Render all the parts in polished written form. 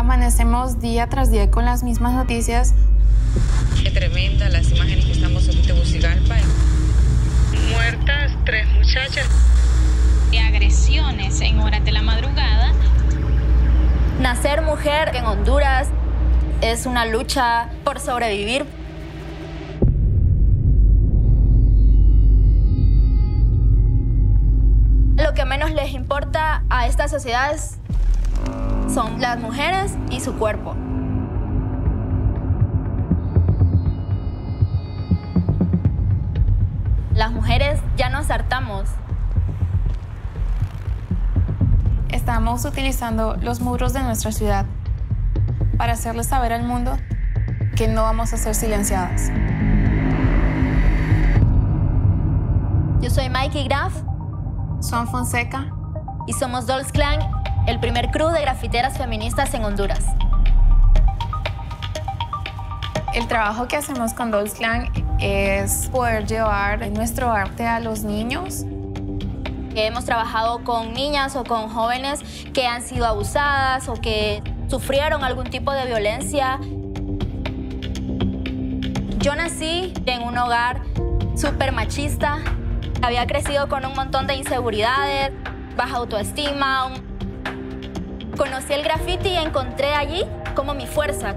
Amanecemos día tras día con las mismas noticias. Qué tremenda las imágenes que estamos en Tegucigalpa. Muertas 3 muchachas. De agresiones en horas de la madrugada. Nacer mujer en Honduras es una lucha por sobrevivir. Lo que menos les importa a estas sociedades son las mujeres y su cuerpo. Las mujeres ya nos hartamos. Estamos utilizando los muros de nuestra ciudad para hacerles saber al mundo que no vamos a ser silenciadas. Yo soy Mikey Graf. Son Fonseca. Y somos Dolls Clan, el primer crew de grafiteras feministas en Honduras. El trabajo que hacemos con Dolls Clan es poder llevar nuestro arte a los niños. Hemos trabajado con niñas o con jóvenes que han sido abusadas o que sufrieron algún tipo de violencia. Yo nací en un hogar súper machista. Había crecido con un montón de inseguridades, baja autoestima. Conocí el graffiti y encontré allí como mi fuerza.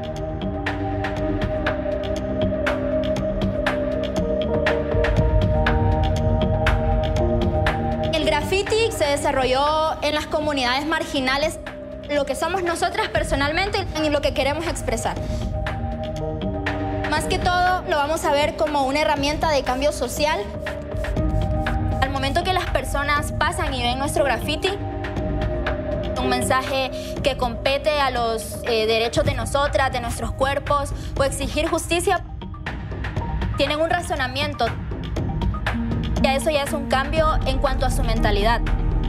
El graffiti se desarrolló en las comunidades marginales, lo que somos nosotras personalmente y lo que queremos expresar. Más que todo, lo vamos a ver como una herramienta de cambio social. Al momento que las personas pasan y ven nuestro graffiti, un mensaje que compete a los derechos de nosotras, de nuestros cuerpos, o exigir justicia, tienen un razonamiento. Ya eso ya es un cambio en cuanto a su mentalidad.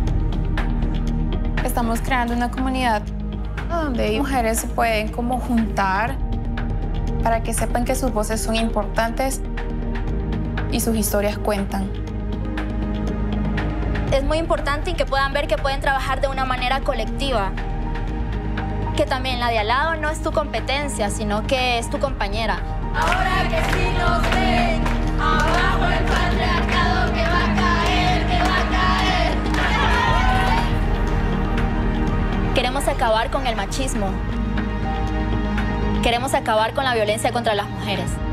Estamos creando una comunidad donde mujeres se pueden como juntar para que sepan que sus voces son importantes y sus historias cuentan. Es muy importante que puedan ver que pueden trabajar de una manera colectiva. Que también la de al lado no es tu competencia, sino que es tu compañera. Ahora que sí nos ven, abajo el patriarcado que va a caer, que va a caer. Queremos acabar con el machismo. Queremos acabar con la violencia contra las mujeres.